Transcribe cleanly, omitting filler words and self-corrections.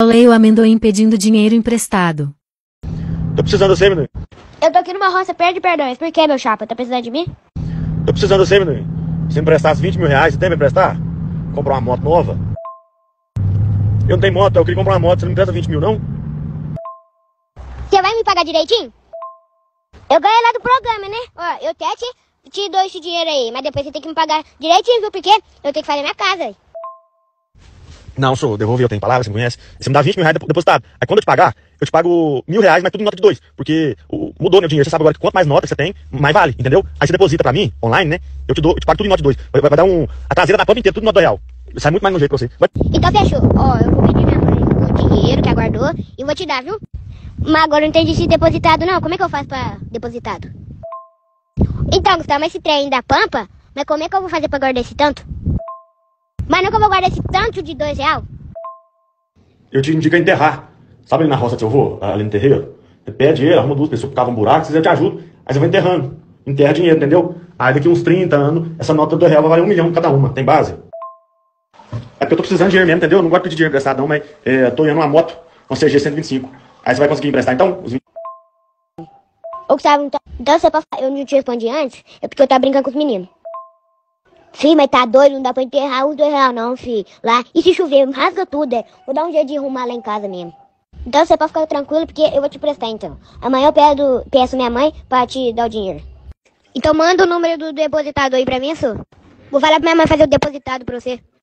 Leio amendoim pedindo dinheiro emprestado. Tô precisando de você, amendoim. Eu tô aqui numa roça perto de Perdões. Por que, meu chapa? Tá precisando de mim? Tô precisando de você, amendoim. Se me emprestasse 20 mil reais, você tem pra emprestar? Comprar uma moto nova? Eu não tenho moto, eu queria comprar uma moto, você não me empresta 20 mil, não? Você vai me pagar direitinho? Eu ganhei lá do programa, né? Ó, eu até te dou esse dinheiro aí, mas depois você tem que me pagar direitinho, viu? Porque eu tenho que fazer minha casa aí. Não, senhor, devolvi, eu tenho palavra, você me conhece. Você me dá 20 mil reais depositado. Aí quando eu te pagar, eu te pago 1.000 reais, mas tudo em nota de 2. Porque mudou, né, o dinheiro. Você sabe agora que quanto mais nota você tem, mais vale, entendeu? Aí você deposita pra mim, online, né? Eu te pago tudo em nota de 2. Vai dar a traseira da pampa inteira, tudo em nota real. Sai muito mais no jeito pra você. Então fechou. Ó, eu vou pedir minha mãe o dinheiro que aguardou e vou te dar, viu? Mas agora eu não entendi se depositado não. Como é que eu faço pra depositado? Então, Gustavo, mas esse trem da pampa, mas como é que eu vou fazer pra guardar esse tanto? Mas não que eu vou guardar esse tanto de R$2. Eu te indico a enterrar. Sabe ali na roça que eu vou, ali no terreiro? Você pede ele, arruma duas pessoas que cavam um buraco, eu te ajudo. Aí você vai enterrando. Enterra dinheiro, entendeu? Aí daqui uns 30 anos, essa nota do R$1 vai valer 1 milhão cada uma. Tem base? É porque eu tô precisando de dinheiro mesmo, entendeu? Eu não gosto de pedir dinheiro emprestado não, mas tô ganhando uma moto, uma CG 125. Aí você vai conseguir emprestar então? Os 20... Ô, Gustavo, então você pode... Eu não te respondi antes, é porque eu tava brincando com os meninos. Fih, mas tá doido, não dá pra enterrar os R$2 não, fi. Lá, e se chover, rasga tudo, Vou dar um jeito de arrumar lá em casa mesmo. Então você pode ficar tranquilo, porque eu vou te prestar, então. Amanhã eu peço minha mãe pra te dar o dinheiro. Então manda o número do depositado aí pra mim, senhor. Vou falar pra minha mãe fazer o depositado pra você.